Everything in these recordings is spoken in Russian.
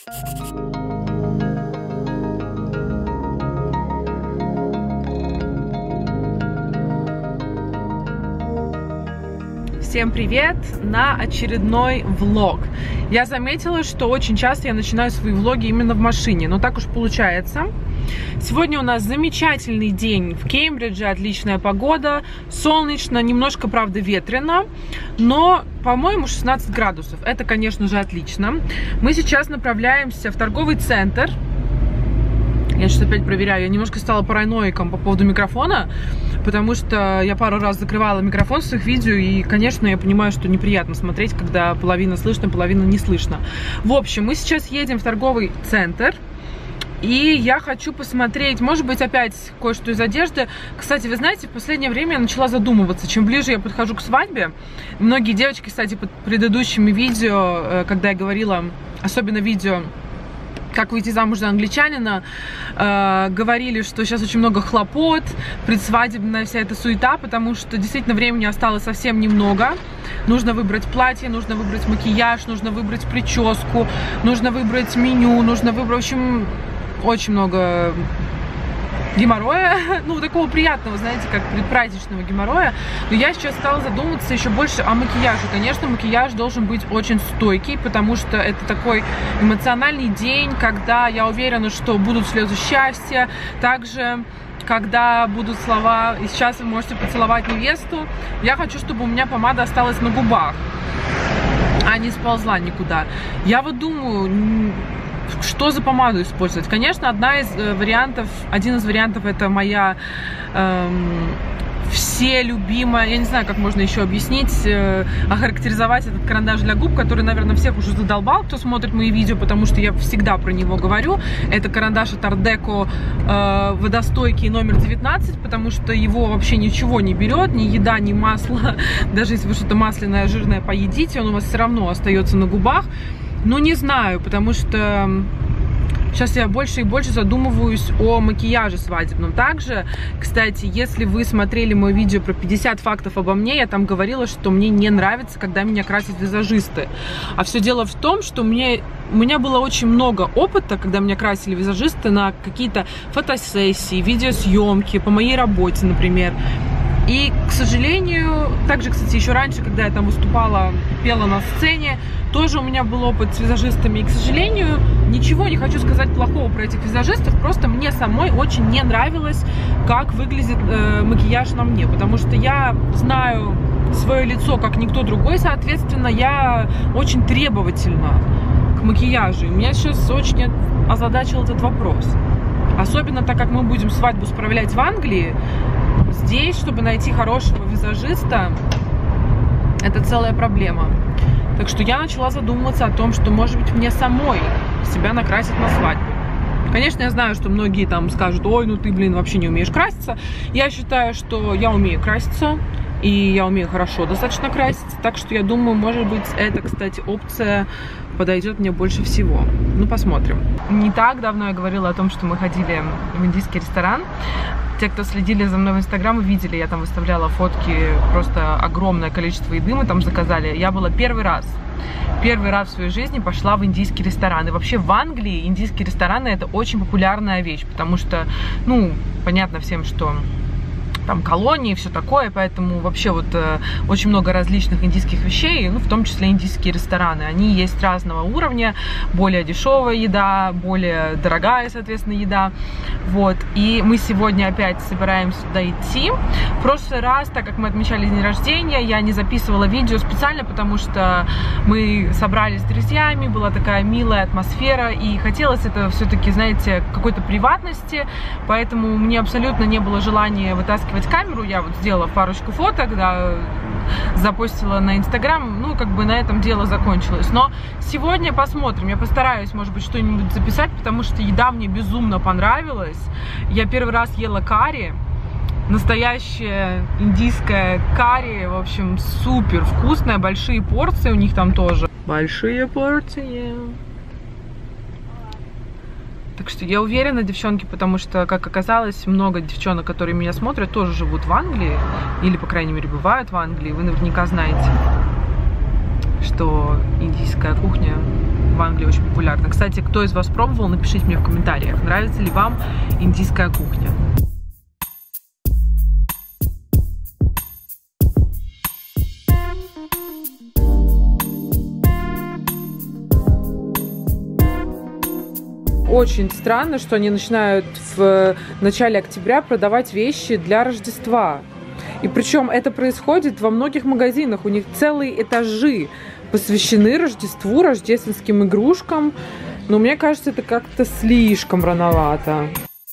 Всем привет на очередной влог. Я заметила, что очень часто я начинаю свои влоги именно в машине, но так уж получается. Сегодня у нас замечательный день в Кембридже, отличная погода, солнечно, немножко, правда, ветрено, но, по-моему, 16 градусов. Это, конечно же, отлично. Мы сейчас направляемся в торговый центр. Я сейчас опять проверяю, я немножко стала параноиком по поводу микрофона, потому что я пару раз закрывала микрофон в своих видео, и, конечно, я понимаю, что неприятно смотреть, когда половина слышно, половина не слышно. В общем, мы сейчас едем в торговый центр, и я хочу посмотреть, может быть, опять кое-что из одежды. Кстати, вы знаете, в последнее время я начала задумываться, чем ближе я подхожу к свадьбе. Многие девочки, кстати, под предыдущими видео, когда я говорила, особенно видео «Как выйти замуж за англичанина», говорили, что сейчас очень много хлопот, предсвадебная вся эта суета, потому что действительно времени осталось совсем немного. Нужно выбрать платье, нужно выбрать макияж, нужно выбрать прическу, нужно выбрать меню, нужно выбрать, в общем, очень много геморроя, ну, такого приятного, знаете, как предпраздничного геморроя. Но я сейчас стала задумываться еще больше о макияже. Конечно, макияж должен быть очень стойкий, потому что это такой эмоциональный день, когда я уверена, что будут слезы счастья. Также, когда будут слова «И сейчас вы можете поцеловать невесту», я хочу, чтобы у меня помада осталась на губах, а не сползла никуда. Я вот думаю, что за помаду использовать? Конечно, один из вариантов это моя все любимая, я не знаю, как можно еще объяснить, охарактеризовать этот карандаш для губ, который, наверное, всех уже задолбал, кто смотрит мои видео, потому что я всегда про него говорю. Это карандаш от Art Deco, водостойкий, номер 19, потому что его вообще ничего не берет, ни еда, ни масло. Даже если вы что-то масляное, жирное поедите, он у вас все равно остается на губах. Ну, не знаю, потому что сейчас я больше и больше задумываюсь о макияже свадебном. Также, кстати, если вы смотрели мое видео про 50 фактов обо мне, я там говорила, что мне не нравится, когда меня красят визажисты. А все дело в том, что у меня было очень много опыта, когда меня красили визажисты на какие-то фотосессии, видеосъемки, по моей работе, например. И, к сожалению, также, кстати, еще раньше, когда я там выступала, пела на сцене, тоже у меня был опыт с визажистами. И, к сожалению, ничего не хочу сказать плохого про этих визажистов, просто мне самой очень не нравилось, как выглядит макияж на мне, потому что я знаю свое лицо как никто другой, соответственно, я очень требовательна к макияжу. И меня сейчас очень озадачил этот вопрос. Особенно так как мы будем свадьбу справлять в Англии, здесь, чтобы найти хорошего визажиста, это целая проблема. Так что я начала задумываться о том, что, может быть, мне самой себя накрасить на свадьбу. Конечно, я знаю, что многие там скажут: ой, ну ты, блин, вообще не умеешь краситься. Я считаю, что я умею краситься, и я умею хорошо достаточно краситься. Так что я думаю, может быть, эта, кстати, опция подойдет мне больше всего. Ну, посмотрим. Не так давно я говорила о том, что мы ходили в индийский ресторан. Те, кто следили за мной в Инстаграм, видели, я там выставляла фотки, просто огромное количество еды мы там заказали. Я была первый раз в своей жизни пошла в индийский ресторан. И вообще в Англии индийские рестораны — это очень популярная вещь, потому что, ну, понятно всем, что там колонии и все такое, поэтому вообще вот очень много различных индийских вещей, ну, в том числе индийские рестораны. Они есть разного уровня, более дешевая еда, более дорогая, соответственно, еда. Вот, и мы сегодня опять собираемся туда идти. В прошлый раз, так как мы отмечали день рождения, я не записывала видео специально, потому что мы собрались с друзьями, была такая милая атмосфера, и хотелось это все-таки, знаете, какой-то приватности, поэтому мне абсолютно не было желания вытаскивать камеру. Я вот сделала парочку фоток, да, запостила на Инстаграм, ну, как бы на этом дело закончилось. Но сегодня посмотрим, я постараюсь, может быть, что-нибудь записать, потому что еда мне безумно понравилась. Я первый раз ела карри, настоящее индийское карри, в общем, супер вкусное, большие порции у них там тоже. Большие порции. Так что я уверена, девчонки, потому что, как оказалось, много девчонок, которые меня смотрят, тоже живут в Англии, или, по крайней мере, бывают в Англии. Вы наверняка знаете, что индийская кухня в Англии очень популярна. Кстати, кто из вас пробовал, напишите мне в комментариях, нравится ли вам индийская кухня. Очень странно, что они начинают в начале октября продавать вещи для Рождества. И причем это происходит во многих магазинах. У них целые этажи посвящены Рождеству, рождественским игрушкам. Но мне кажется, это как-то слишком рановато.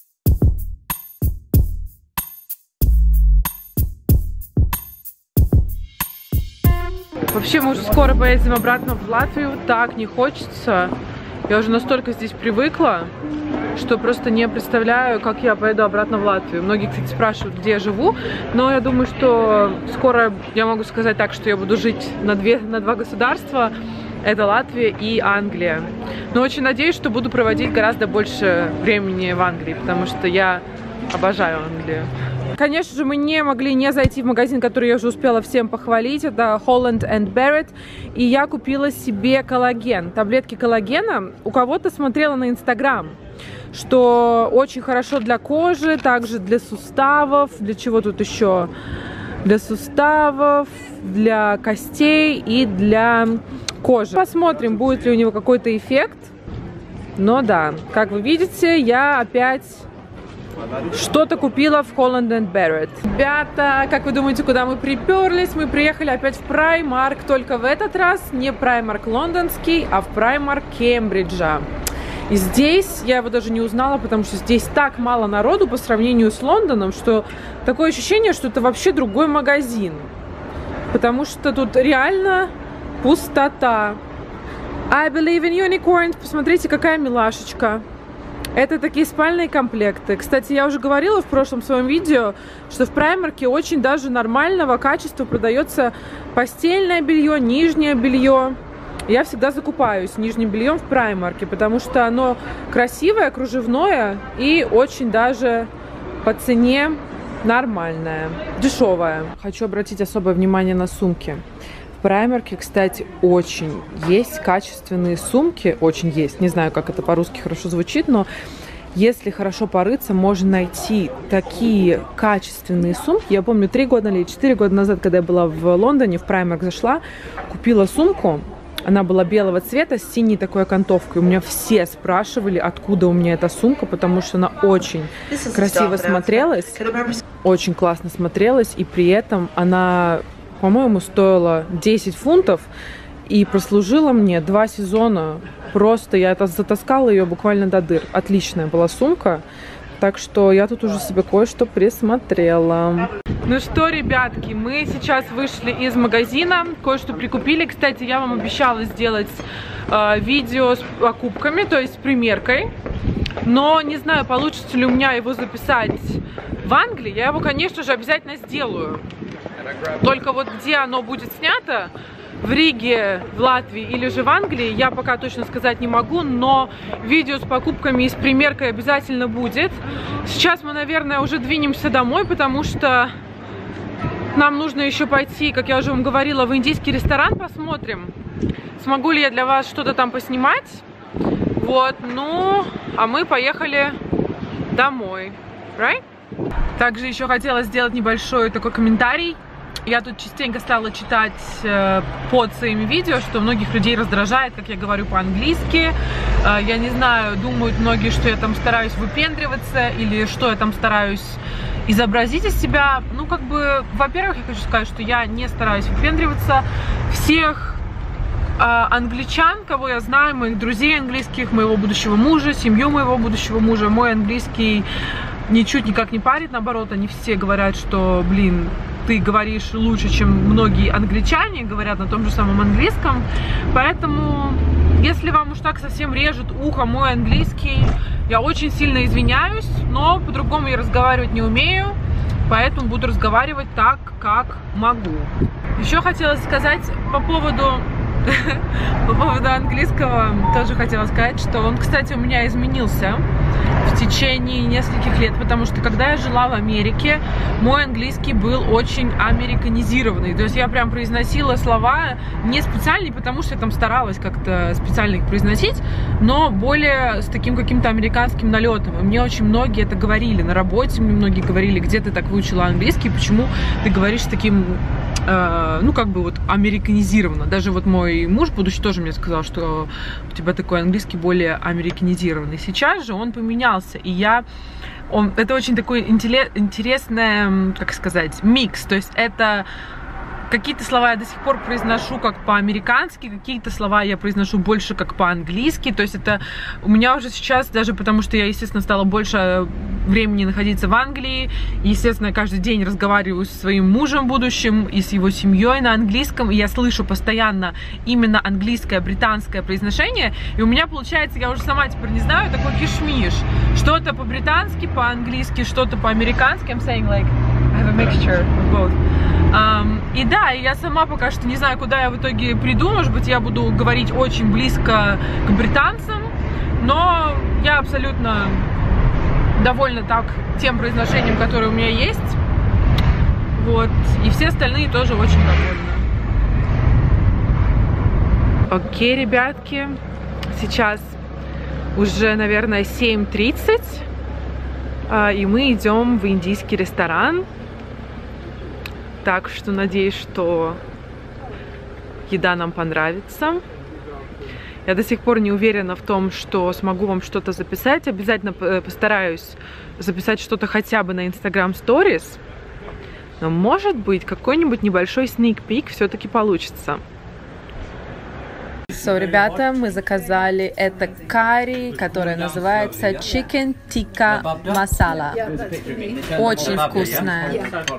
Вообще, мы уже скоро поедем обратно в Латвию. Так не хочется. Я уже настолько здесь привыкла, что просто не представляю, как я поеду обратно в Латвию. Многие, кстати, спрашивают, где я живу, но я думаю, что скоро я могу сказать так, что я буду жить на два государства. Это Латвия и Англия. Но очень надеюсь, что буду проводить гораздо больше времени в Англии, потому что я обожаю Англию. Конечно же, мы не могли не зайти в магазин, который я уже успела всем похвалить. Это Holland & Barrett. И я купила себе коллаген. Таблетки коллагена. У кого-то смотрела на Инстаграм, что очень хорошо для кожи, также для суставов. Для чего тут еще? Для суставов, для костей и для кожи. Посмотрим, будет ли у него какой-то эффект. Но да, как вы видите, я опять что-то купила в Holland & Barrett. Ребята, как вы думаете, куда мы приперлись? Мы приехали опять в Primark, только в этот раз не Primark лондонский, а в Primark Кембриджа. И здесь я его даже не узнала, потому что здесь так мало народу по сравнению с Лондоном, что такое ощущение, что это вообще другой магазин. Потому что тут реально пустота. I believe in unicorns. Посмотрите, какая милашечка. Это такие спальные комплекты. Кстати, я уже говорила в прошлом своем видео, что в Primark очень даже нормального качества продается постельное белье, нижнее белье. Я всегда закупаюсь нижним бельем в Primark, потому что оно красивое, кружевное и очень даже по цене нормальное, дешевое. Хочу обратить особое внимание на сумки. В Primark, кстати, очень есть качественные сумки, очень есть, не знаю, как это по-русски хорошо звучит, но если хорошо порыться, можно найти такие качественные сумки. Я помню, 3 года или 4 года назад, когда я была в Лондоне, в Primark зашла, купила сумку, она была белого цвета с синей такой окантовкой. У меня все спрашивали, откуда у меня эта сумка, потому что она очень красиво смотрелась, очень классно смотрелась, и при этом она, по-моему, стоила 10 фунтов и прослужила мне 2 сезона. Просто я затаскала ее буквально до дыр. Отличная была сумка. Так что я тут уже себе кое-что присмотрела. Ну что, ребятки, мы сейчас вышли из магазина, кое-что прикупили. Кстати, я вам обещала сделать видео с покупками, то есть с примеркой. Но не знаю, получится ли у меня его записать в Англии. Я его, конечно же, обязательно сделаю. Только вот где оно будет снято, в Риге, в Латвии или же в Англии, я пока точно сказать не могу, но видео с покупками и с примеркой обязательно будет. Сейчас мы, наверное, уже двинемся домой, потому что нам нужно еще пойти, как я уже вам говорила, в индийский ресторан. Посмотрим, смогу ли я для вас что-то там поснимать. Вот, ну, а мы поехали домой. Right? Также еще хотела сделать небольшой такой комментарий. Я тут частенько стала читать под своими видео, что многих людей раздражает, как я говорю по-английски. Я не знаю, думают многие, что я там стараюсь выпендриваться или что я там стараюсь изобразить из себя. Ну, как бы, во-первых, я хочу сказать, что я не стараюсь выпендриваться. Всех англичан, кого я знаю, моих друзей английских, моего будущего мужа, семью моего будущего мужа, мой английский ничуть никак не парит. Наоборот, они все говорят, что, блин, ты говоришь лучше, чем многие англичане говорят на том же самом английском. Поэтому, если вам уж так совсем режет ухо мой английский, я очень сильно извиняюсь, но по-другому я разговаривать не умею, поэтому буду разговаривать так, как могу. Еще хотела сказать по поводу По поводу английского тоже хотела сказать, что он, кстати, у меня изменился в течение нескольких лет, потому что когда я жила в Америке, мой английский был очень американизированный. То есть я прям произносила слова не специально, потому что я там старалась как-то специально их произносить, но более с таким каким-то американским налетом. И мне очень многие это говорили. На работе мне многие говорили, где ты так выучила английский, почему ты говоришь с таким, ну, как бы вот американизированно. Даже вот мой муж, будущий, тоже мне сказал, что у тебя такой английский более американизированный. Сейчас же он поменялся, и это очень такой интересный, как сказать, микс. То есть это какие-то слова я до сих пор произношу как по-американски, какие-то слова я произношу больше как по-английски. То есть это у меня уже сейчас, даже потому что я, естественно, стала больше времени находиться в Англии. Естественно, я каждый день разговариваю со своим мужем будущим и с его семьей на английском. И я слышу постоянно именно английское, британское произношение. И у меня получается, я уже сама теперь не знаю, такой кишмиш. Что-то по-британски, по-английски, что-то по-американски. I'm saying like, I have a mixture of both. И да, я сама пока что не знаю, куда я в итоге приду. Может быть, я буду говорить очень близко к британцам, но я абсолютно довольна так тем произношением, которое у меня есть. Вот. И все остальные тоже очень довольны. Окей, ребятки. Сейчас уже, наверное, 7:30. И мы идем в индийский ресторан. Так что надеюсь, что еда нам понравится. Я до сих пор не уверена в том, что смогу вам что-то записать. Обязательно постараюсь записать что-то хотя бы на Instagram Stories. Но может быть, какой-нибудь небольшой sneak peek все-таки получится. Ребята, мы заказали это карри, которое называется Chicken Tikka Masala. Очень вкусное.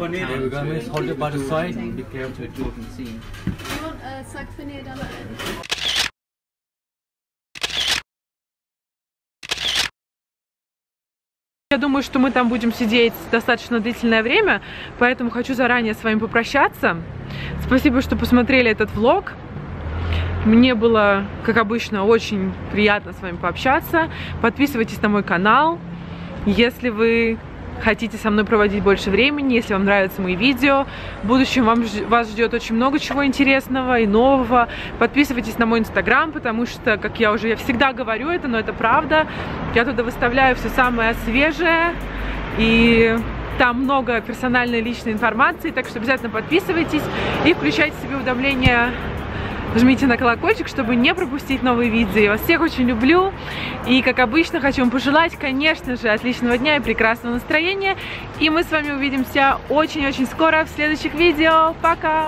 Я думаю, что мы там будем сидеть достаточно длительное время, поэтому хочу заранее с вами попрощаться. Спасибо, что посмотрели этот влог. Мне было, как обычно, очень приятно с вами пообщаться. Подписывайтесь на мой канал, если вы хотите со мной проводить больше времени, если вам нравятся мои видео. В будущем вас ждет очень много чего интересного и нового. Подписывайтесь на мой инстаграм, потому что, как я всегда говорю это, но это правда. Я туда выставляю все самое свежее, и там много персональной личной информации, так что обязательно подписывайтесь и включайте себе уведомления. Жмите на колокольчик, чтобы не пропустить новые видео. Я вас всех очень люблю. И, как обычно, хочу вам пожелать, конечно же, отличного дня и прекрасного настроения. И мы с вами увидимся очень-очень скоро в следующих видео. Пока!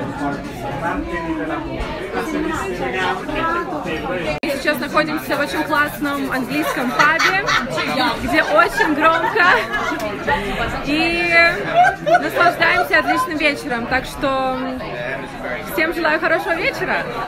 Сейчас находимся в очень классном английском пабе, где очень громко. И наслаждаемся отличным вечером. Так что всем желаю хорошего вечера.